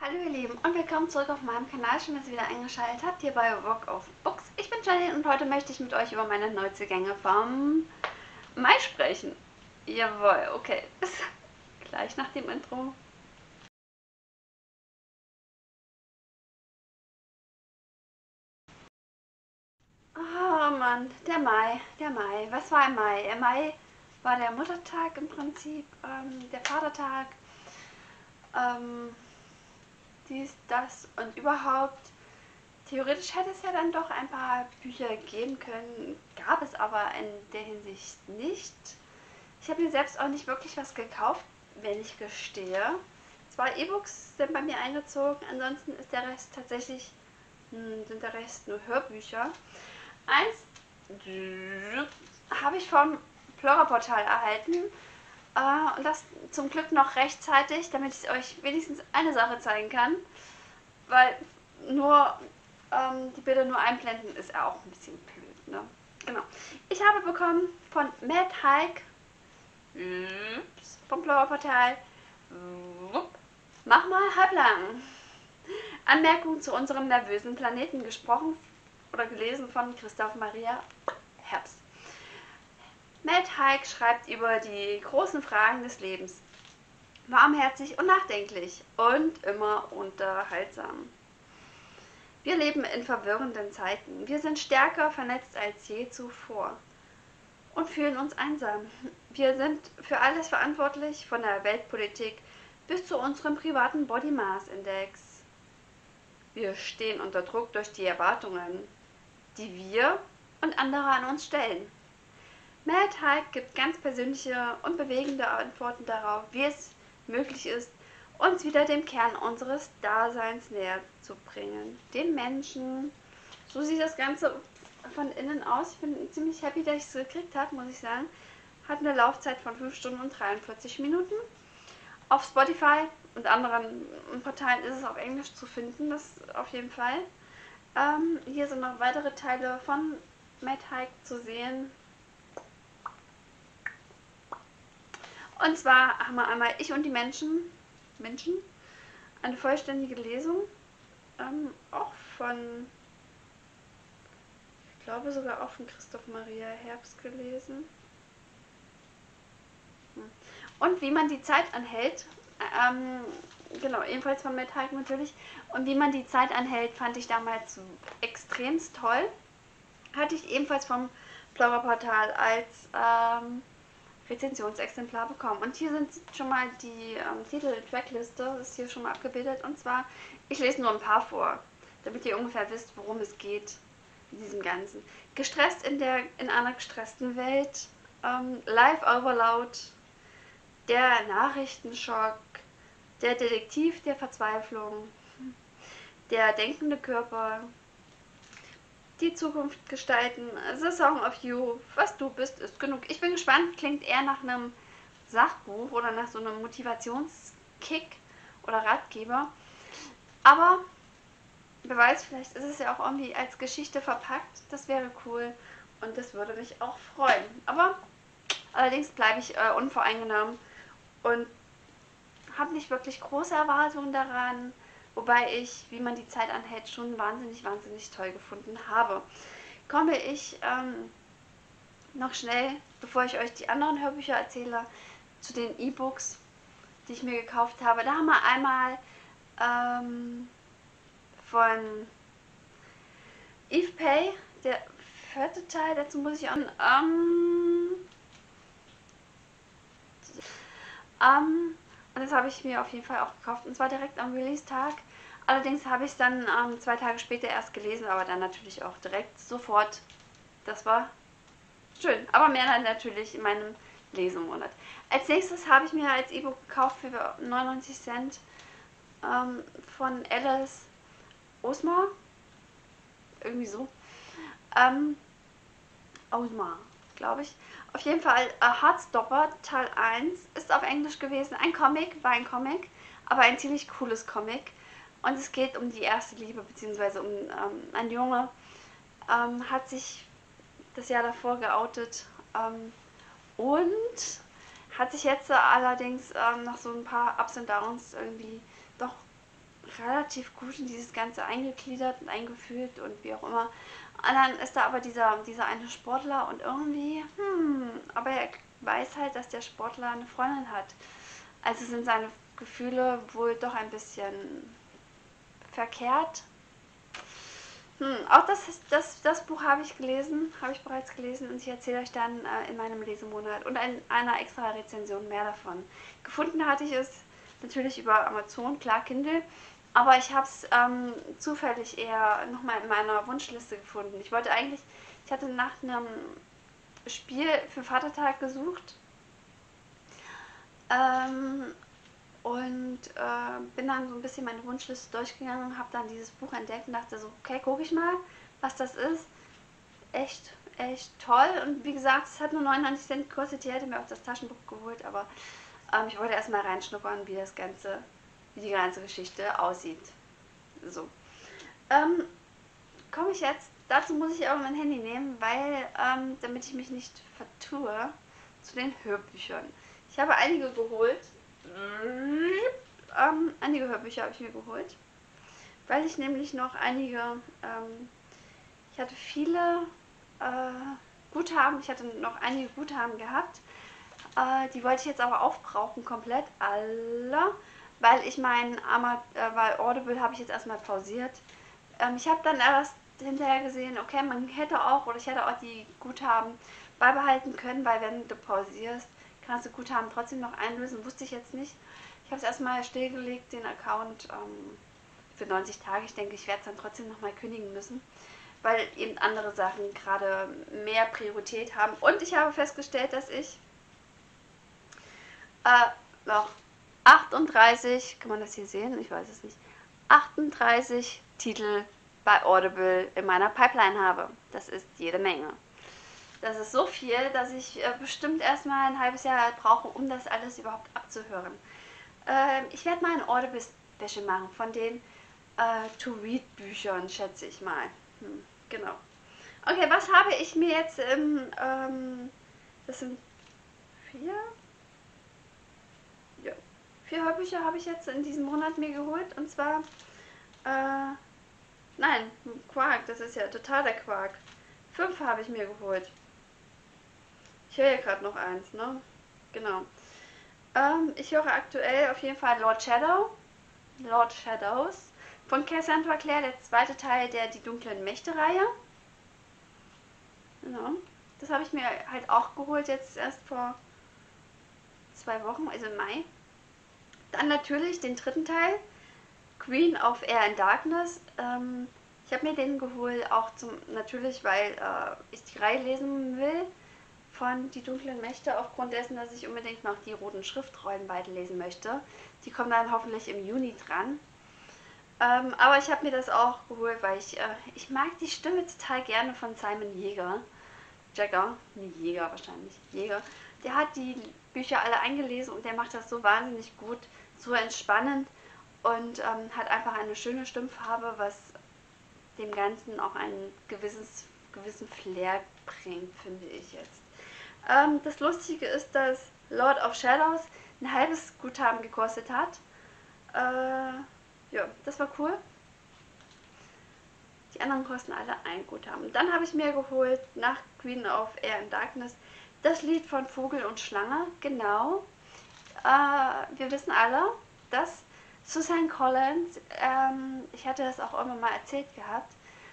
Hallo ihr Lieben und willkommen zurück auf meinem Kanal. Schön, dass ihr wieder eingeschaltet habt hier bei Rock of Books. Ich bin Jenny und heute möchte ich mit euch über meine Neuzugänge vom Mai sprechen. Jawohl, okay. Bis gleich nach dem Intro. Oh Mann, der Mai. Was war im Mai? Im Mai war der Muttertag im Prinzip, der Vatertag, ähm, dies, das und überhaupt. Theoretisch hätte es ja dann doch ein paar Bücher geben können, gab es aber in der Hinsicht nicht. Ich habe mir selbst auch nicht wirklich was gekauft, wenn ich gestehe. Zwei E-Books sind bei mir eingezogen, ansonsten ist der Rest tatsächlich, sind der Rest nur Hörbücher. Eins habe ich vom Plora-Portal erhalten und das zum Glück noch rechtzeitig, damit ich euch wenigstens eine Sache zeigen kann, weil nur die Bilder nur einblenden ist auch ein bisschen blöd. Ne? Genau. Ich habe bekommen von Mad Hike vom Blauer Portal. Mach mal halblang. Anmerkung zu unserem nervösen Planeten, gesprochen oder gelesen von Christoph Maria Herbst. Mad Hike schreibt über die großen Fragen des Lebens. Warmherzig und nachdenklich und immer unterhaltsam. Wir leben in verwirrenden Zeiten. Wir sind stärker vernetzt als je zuvor und fühlen uns einsam. Wir sind für alles verantwortlich, von der Weltpolitik bis zu unserem privaten Body Mass Index. Wir stehen unter Druck durch die Erwartungen, die wir und andere an uns stellen. Mad Hike gibt ganz persönliche und bewegende Antworten darauf, wie es möglich ist, uns wieder dem Kern unseres Daseins näher zu bringen. Den Menschen. So sieht das Ganze von innen aus. Ich bin ziemlich happy, dass ich es gekriegt habe, muss ich sagen. Hat eine Laufzeit von 5 Stunden und 43 Minuten. Auf Spotify und anderen Portalen ist es auf Englisch zu finden, das auf jeden Fall. Hier sind noch weitere Teile von Mad Hike zu sehen. Und zwar haben wir einmal Ich und die Menschen, eine vollständige Lesung, auch von, ich glaube sogar auch von Christoph Maria Herbst gelesen. Und wie man die Zeit anhält, genau, ebenfalls von Matt Haig natürlich. Und wie man die Zeit anhält, fand ich damals extremst toll. Hatte ich ebenfalls vom Blogger Portal als Rezensionsexemplar bekommen. Und hier sind schon mal die Titel-Trackliste, ist hier schon mal abgebildet. Und zwar, ich lese nur ein paar vor, damit ihr ungefähr wisst, worum es geht in diesem Ganzen. Gestresst in einer gestressten Welt, Live Overload, der Nachrichtenschock, der Detektiv der Verzweiflung, der denkende Körper, die Zukunft gestalten, The Song of You, was du bist, ist genug. Ich bin gespannt, klingt eher nach einem Sachbuch oder nach so einem Motivationskick oder Ratgeber. Aber wer weiß, vielleicht ist es ja auch irgendwie als Geschichte verpackt. Das wäre cool und das würde mich auch freuen. Aber allerdings bleibe ich unvoreingenommen und habe nicht wirklich große Erwartungen daran, wobei ich, wie man die Zeit anhält, schon wahnsinnig toll gefunden habe. Komme ich noch schnell, bevor ich euch die anderen Hörbücher erzähle, zu den E-Books, die ich mir gekauft habe. Da haben wir einmal von Eve Pay, der vierte Teil, dazu muss ich auch und das habe ich mir auf jeden Fall auch gekauft, und zwar direkt am Release-Tag. Allerdings habe ich es dann 2 Tage später erst gelesen, aber dann natürlich auch direkt sofort. Das war schön, aber mehr dann natürlich in meinem Lesemonat. Als nächstes habe ich mir als E-Book gekauft für 99 Cent von Alice Osmar, irgendwie so. Osmar, glaube ich. Auf jeden Fall Heartstopper Teil 1 ist auf Englisch gewesen. War ein Comic, aber ein ziemlich cooles Comic. Und es geht um die erste Liebe, beziehungsweise um ein Junge, hat sich das Jahr davor geoutet und hat sich jetzt allerdings nach so ein paar Ups und Downs irgendwie doch relativ gut in dieses Ganze eingegliedert und eingefühlt und wie auch immer. Und dann ist da aber dieser eine Sportler und irgendwie, aber er weiß halt, dass der Sportler eine Freundin hat. Also sind seine Gefühle wohl doch ein bisschen verkehrt. Auch das Buch habe ich gelesen, habe ich bereits gelesen und ich erzähle euch dann in meinem Lesemonat und in einer extra Rezension mehr davon. Gefunden hatte ich es natürlich über Amazon, klar Kindle, aber ich habe es zufällig eher nochmal in meiner Wunschliste gefunden. Ich hatte nach einem Spiel für Vatertag gesucht ähm, und bin dann so ein bisschen meine Wunschliste durchgegangen und habe dann dieses Buch entdeckt und dachte so, okay, gucke ich mal, was das ist. Echt toll. Und wie gesagt, es hat nur 99 Cent gekostet. Ich hätte mir auch das Taschenbuch geholt, aber ich wollte erstmal reinschnuppern, wie die ganze Geschichte aussieht. So. Ähm, Komme ich jetzt. Dazu muss ich aber mein Handy nehmen, weil, damit ich mich nicht vertue, zu den Hörbüchern. Ich habe einige geholt. Einige Hörbücher habe ich mir geholt, weil ich nämlich noch ich hatte viele Guthaben, ich hatte noch einige Guthaben gehabt. Die wollte ich jetzt aber aufbrauchen, komplett alle, weil Audible habe ich jetzt erstmal pausiert. Ich habe dann erst hinterher gesehen, okay, ich hätte auch die Guthaben beibehalten können, weil wenn du pausierst, kannst du Guthaben trotzdem noch einlösen, wusste ich jetzt nicht. Ich habe es erstmal stillgelegt, den Account für 90 Tage. Ich denke, ich werde es dann trotzdem nochmal kündigen müssen, weil eben andere Sachen gerade mehr Priorität haben. Und ich habe festgestellt, dass ich noch 38, kann man das hier sehen? Ich weiß es nicht. 38 Titel bei Audible in meiner Pipeline habe. Das ist jede Menge. Das ist so viel, dass ich bestimmt erstmal ein halbes Jahr brauche, um das alles überhaupt abzuhören. Ich werde mal ein Audible-Special machen von den To-Read-Büchern, schätze ich mal. Genau. Okay, was habe ich mir jetzt das sind 4? Ja. 4 Hörbücher habe ich jetzt in diesem Monat mir geholt. Und zwar, nein, Quark, das ist ja total der Quark. 5 habe ich mir geholt. Ich höre ja gerade noch eins, ne? Genau. Ich höre aktuell auf jeden Fall Lord Shadows von Cassandra Clare, der zweite Teil der Die dunklen Mächte-Reihe. Genau. Das habe ich mir halt auch geholt, jetzt erst vor 2 Wochen, also im Mai. Dann natürlich den dritten Teil, Queen of Air and Darkness. Ich habe mir den geholt, natürlich, weil ich die Reihe lesen will von Die dunklen Mächte, aufgrund dessen, dass ich unbedingt noch die roten Schriftrollen beide lesen möchte. Die kommen dann hoffentlich im Juni dran. Aber ich habe mir das auch geholt, weil ich mag die Stimme total gerne von Simon Jäger. Jäger, nee, Jäger wahrscheinlich, Jäger. Der hat die Bücher alle eingelesen und der macht das so wahnsinnig gut, so entspannend und hat einfach eine schöne Stimmfarbe, was dem Ganzen auch einen gewissen Flair bringt, finde ich jetzt. Das Lustige ist, dass Lord of Shadows ein halbes Guthaben gekostet hat. Ja, das war cool. Die anderen kosten alle ein Guthaben. Dann habe ich mir geholt, nach Queen of Air and Darkness, das Lied von Vogel und Schlange. Genau. Wir wissen alle, dass Susan Collins, ich hatte das auch irgendwann mal erzählt gehabt,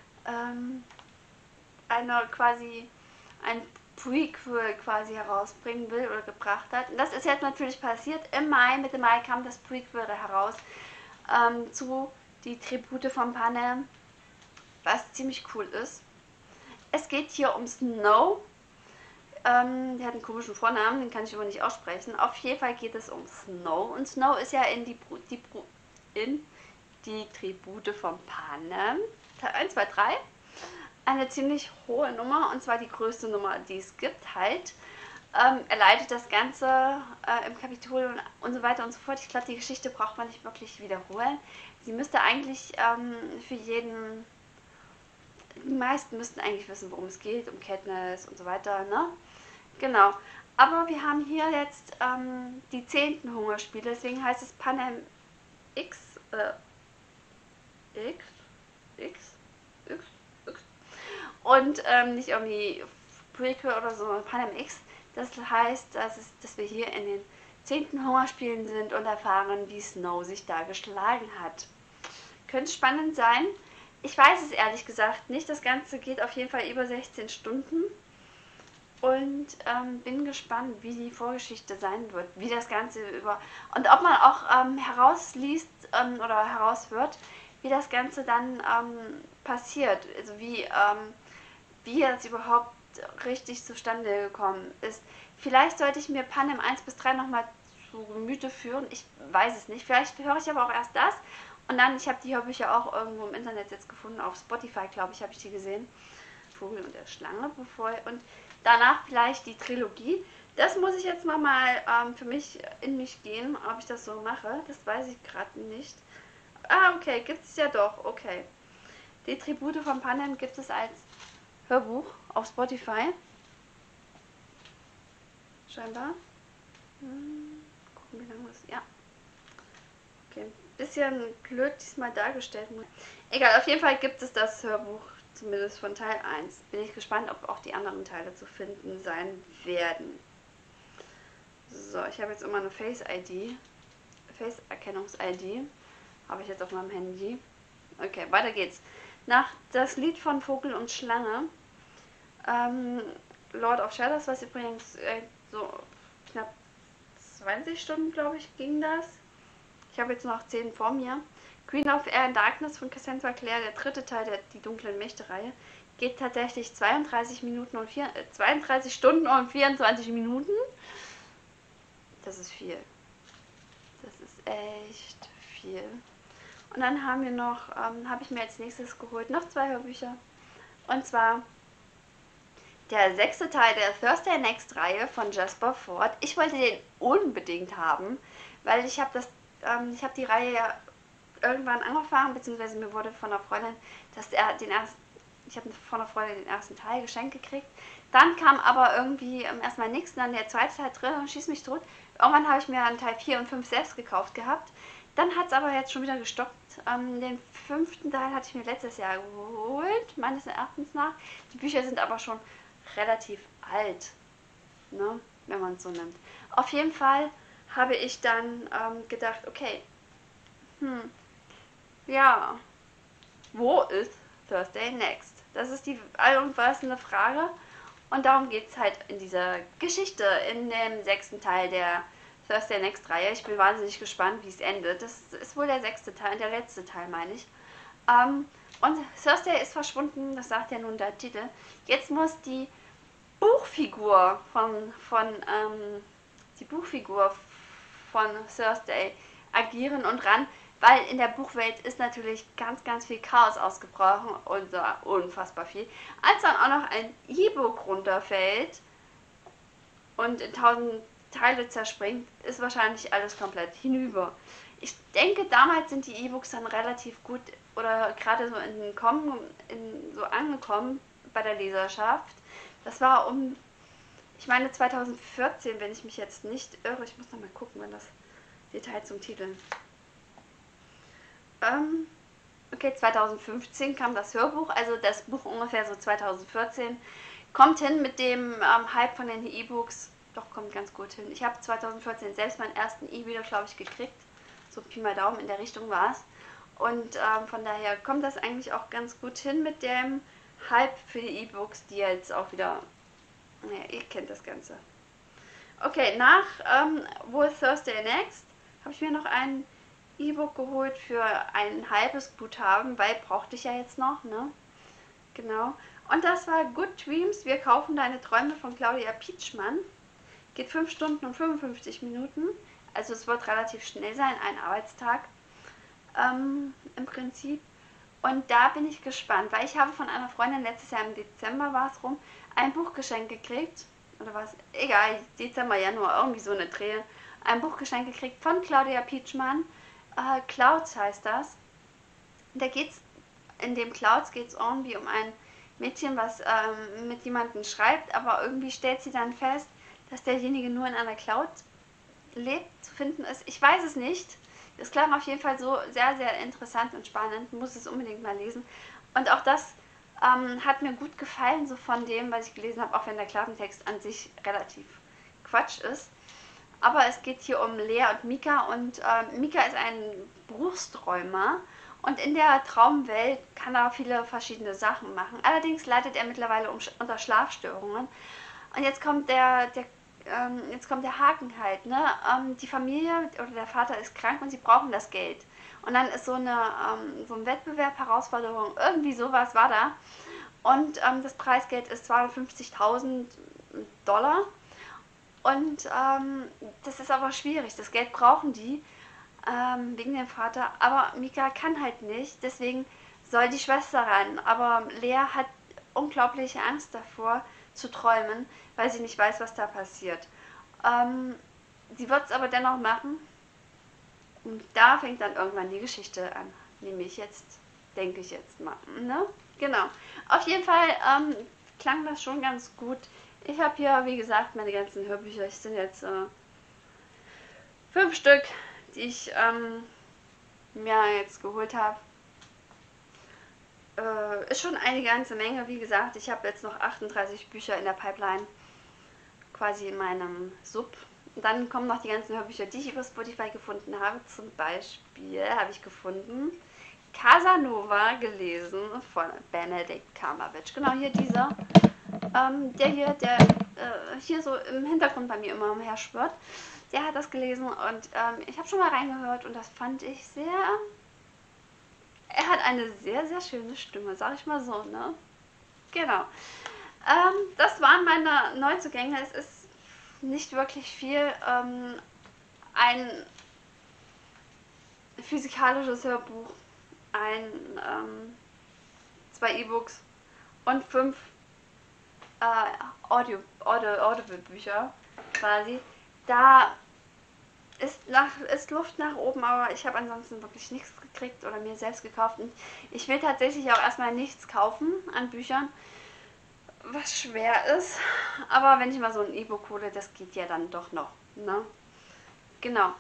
ein Prequel quasi herausbringen will oder gebracht hat. Und das ist jetzt natürlich passiert. Im Mai, Mitte Mai kam das Prequel heraus zu Die Tribute von Panem, was ziemlich cool ist. Es geht hier um Snow. Der hat einen komischen Vornamen, den kann ich aber nicht aussprechen. Auf jeden Fall geht es um Snow. Und Snow ist ja in die Tribute von Panem, Teil 1, 2, 3, eine ziemlich hohe Nummer, und zwar die größte Nummer, die es gibt halt. Er leitet das Ganze im Kapitol und so weiter und so fort. Ich glaube, die Geschichte braucht man nicht wirklich wiederholen. Sie müsste eigentlich für jeden... Die meisten müssten eigentlich wissen, worum es geht, um Katniss und so weiter, ne? Genau. Aber wir haben hier jetzt die 10. Hungerspiele, deswegen heißt es Panem X, X, X, X, X. Und nicht irgendwie Prequel oder so, Panem X. Das heißt, dass wir hier in den 10. Hungerspielen sind und erfahren, wie Snow sich da geschlagen hat. Könnte spannend sein. Ich weiß es ehrlich gesagt nicht. Das Ganze geht auf jeden Fall über 16 Stunden. Und bin gespannt, wie die Vorgeschichte sein wird. Wie das Ganze über... Und ob man auch herausliest oder heraushört, wie das Ganze dann passiert. Also wie das überhaupt richtig zustande gekommen ist. Vielleicht sollte ich mir Panem 1 bis 3 nochmal zu Gemüte führen. Ich weiß es nicht. Vielleicht höre ich aber auch erst das. Und dann, ich habe die Hörbücher auch irgendwo im Internet jetzt gefunden. Auf Spotify, glaube ich, habe ich die gesehen. Vogel und der Schlange. Und danach vielleicht die Trilogie. Das muss ich jetzt nochmal für mich in mich gehen, ob ich das so mache. Das weiß ich gerade nicht. Ah, okay, gibt es ja doch. Okay. Die Tribute von Panem gibt es als Hörbuch auf Spotify. Scheinbar. Gucken, wie lange das ist. Ja. Okay. Bisschen blöd diesmal dargestellt. Egal, auf jeden Fall gibt es das Hörbuch, zumindest von Teil 1. Bin ich gespannt, ob auch die anderen Teile zu finden sein werden. So, ich habe jetzt immer eine Face-ID. Face-Erkennungs-ID. Habe ich jetzt auf meinem Handy. Okay, weiter geht's. Nach das Lied von Vogel und Schlange. Lord of Shadows, was übrigens so knapp 20 Stunden, glaube ich, ging das. Ich habe jetzt noch 10 vor mir. Queen of Air and Darkness von Cassandra Clare, der dritte Teil der Die dunklen Mächte-Reihe, geht tatsächlich 32 Stunden und 24 Minuten. Das ist viel. Das ist echt viel. Und dann haben wir noch, habe ich mir als nächstes geholt, noch 2 Hörbücher. Und zwar der 6. Teil der Thursday Next Reihe von Jasper Fforde. Ich wollte den unbedingt haben, weil ich habe die Reihe ja irgendwann angefangen, beziehungsweise mir wurde von einer Freundin, ich habe von einer Freundin den ersten Teil geschenkt gekriegt. Dann kam aber irgendwie erstmal nichts, dann der zweite Teil drin und schieß mich tot. Irgendwann habe ich mir dann Teil 4 und 5 selbst gekauft gehabt. Dann hat es aber jetzt schon wieder gestoppt. Den 5. Teil hatte ich mir letztes Jahr geholt, meines Erachtens nach. Die Bücher sind aber schon relativ alt, ne, wenn man es so nimmt. Auf jeden Fall habe ich dann gedacht, okay, ja, wo ist Thursday Next? Das ist die allumfassende Frage und darum geht es halt in dieser Geschichte, in dem 6. Teil der Thursday Next Reihe. Ich bin wahnsinnig gespannt, wie es endet. Das ist wohl der 6. Teil, der letzte Teil, meine ich. Und Thursday ist verschwunden, das sagt ja nun der Titel. Jetzt muss die Buchfigur von Thursday agieren und ran, weil in der Buchwelt ist natürlich ganz, ganz viel Chaos ausgebrochen und unfassbar viel. Als dann auch noch ein E-Book runterfällt und in 1000 Teile zerspringt, ist wahrscheinlich alles komplett hinüber. Ich denke, damals sind die E-Books dann relativ gut oder gerade so so angekommen bei der Leserschaft. Das war ich meine 2014, wenn ich mich jetzt nicht irre. Ich muss noch mal gucken, wenn das Detail zum Titel. Okay, 2015 kam das Hörbuch, also das Buch ungefähr so 2014. Kommt hin mit dem Hype von den E-Books. Doch, kommt ganz gut hin. Ich habe 2014 selbst meinen ersten E-Reader, glaube ich, gekriegt. So Pi mal Daumen, in der Richtung war es. Und von daher kommt das eigentlich auch ganz gut hin mit dem Hype für die E-Books, die jetzt auch wieder... Naja, ihr kennt das Ganze. Okay, nach Wo ist Thursday Next habe ich mir noch ein E-Book geholt für ein halbes Guthaben, weil brauchte ich ja jetzt noch, ne? Genau. Und das war Good Dreams, wir kaufen deine Träume von Claudia Pietschmann. Geht 5 Stunden und 55 Minuten. Also es wird relativ schnell sein, ein Arbeitstag im Prinzip. Und da bin ich gespannt, weil ich habe von einer Freundin letztes Jahr im Dezember war es rum, ein Buch geschenkt gekriegt. Oder was? Egal, Dezember, Januar, irgendwie so eine Drehe. Ein Buch geschenkt gekriegt von Claudia Pietschmann. Clouds heißt das. In dem Clouds geht es irgendwie um ein Mädchen, was mit jemandem schreibt, aber irgendwie stellt sie dann fest, dass derjenige nur in einer Cloud lebt, zu finden ist. Ich weiß es nicht. Es klang auf jeden Fall so sehr, sehr interessant und spannend. Muss es unbedingt mal lesen. Und auch das hat mir gut gefallen, so von dem, was ich gelesen habe, auch wenn der Klappentext an sich relativ Quatsch ist. Aber es geht hier um Lea und Mika und Mika ist ein Berufsträumer und in der Traumwelt kann er viele verschiedene Sachen machen. Allerdings leidet er mittlerweile unter Schlafstörungen. Und jetzt kommt der Haken halt, ne? Die Familie oder der Vater ist krank und sie brauchen das Geld. Und dann ist so ein Wettbewerb, Herausforderung, irgendwie sowas war da. Und das Preisgeld ist 250.000 $. Und das ist aber schwierig. Das Geld brauchen die wegen dem Vater. Aber Mika kann halt nicht. Deswegen soll die Schwester ran. Aber Lea hat unglaubliche Angst davor zu träumen, weil sie nicht weiß, was da passiert. Ähm, sie wird es aber dennoch machen. Und da fängt dann irgendwann die Geschichte an. Nämlich jetzt, denke ich jetzt mal. Ne? Genau. Auf jeden Fall klang das schon ganz gut. Ich habe hier, wie gesagt, meine ganzen Hörbücher. Es sind jetzt 5 Stück, die ich mir jetzt geholt habe. Ist schon eine ganze Menge. Wie gesagt, ich habe jetzt noch 38 Bücher in der Pipeline. Quasi in meinem Sub. Und dann kommen noch die ganzen Hörbücher, die ich über Spotify gefunden habe. Zum Beispiel habe ich gefunden Casanova, gelesen von Benedict Cumberbatch. Genau, hier dieser. Der hier so im Hintergrund bei mir immer umherschwirrt. Der hat das gelesen und ich habe schon mal reingehört und das fand ich sehr... Er hat eine sehr, sehr schöne Stimme, sag ich mal so, ne? Genau. Das waren meine Neuzugänge. Es ist nicht wirklich viel. Ein physikalisches Hörbuch, zwei E-Books und 5 Audible-Bücher quasi. Da ist Luft nach oben, aber ich habe ansonsten wirklich nichts gekriegt oder mir selbst gekauft. Und ich will tatsächlich auch erstmal nichts kaufen an Büchern, was schwer ist. Aber wenn ich mal so ein E-Book hole, das geht ja dann doch noch. Ne? Genau.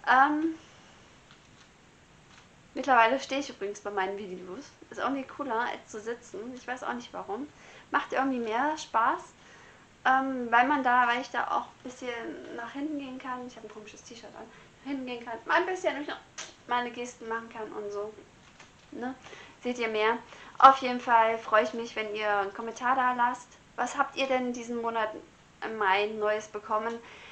Mittlerweile stehe ich übrigens bei meinen Videos. Ist irgendwie cooler, als zu sitzen. Ich weiß auch nicht warum. Macht irgendwie mehr Spaß. Weil ich da auch ein bisschen nach hinten gehen kann. Ich habe ein komisches T-Shirt an. Nach hinten gehen kann. Mal ein bisschen meine Gesten machen kann und so. Ne? Seht ihr mehr? Auf jeden Fall freue ich mich, wenn ihr einen Kommentar da lasst. Was habt ihr denn diesen Monat im Mai Neues bekommen?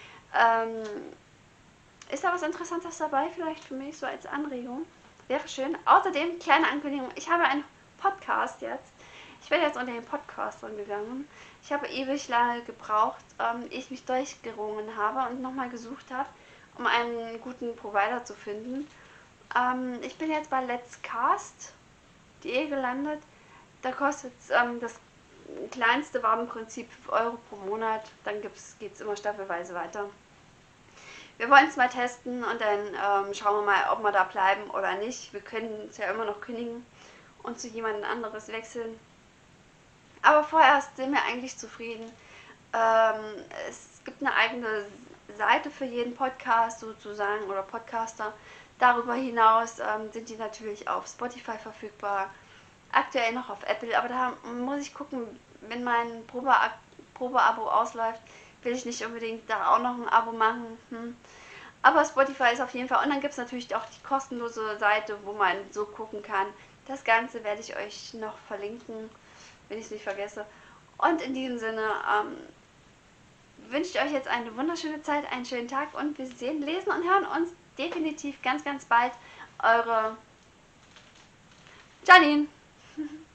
Ist da was Interessantes dabei? Vielleicht für mich so als Anregung? Wäre schön. Außerdem, kleine Ankündigung, ich habe einen Podcast jetzt. Ich bin jetzt unter den Podcastern gegangen. Ich habe ewig lange gebraucht, ehe ich mich durchgerungen habe und nochmal gesucht habe, um einen guten Provider zu finden. Ich bin jetzt bei Let's Cast.de gelandet. Da kostet das kleinste war im Prinzip 5 Euro pro Monat. Dann geht es immer staffelweise weiter. Wir wollen es mal testen und dann schauen wir mal, ob wir da bleiben oder nicht. Wir können es ja immer noch kündigen und zu jemand anderes wechseln. Aber vorerst sind wir eigentlich zufrieden. Es gibt eine eigene Seite für jeden Podcast sozusagen oder Podcaster. Darüber hinaus sind die natürlich auf Spotify verfügbar. Aktuell noch auf Apple, aber da muss ich gucken, wenn mein Probeabo ausläuft, will ich nicht unbedingt da auch noch ein Abo machen. Aber Spotify ist auf jeden Fall. Und dann gibt es natürlich auch die kostenlose Seite, wo man so gucken kann. Das Ganze werde ich euch noch verlinken, wenn ich es nicht vergesse. Und in diesem Sinne wünsche ich euch jetzt eine wunderschöne Zeit, einen schönen Tag und wir sehen, lesen und hören uns definitiv ganz, ganz bald. Eure Janine.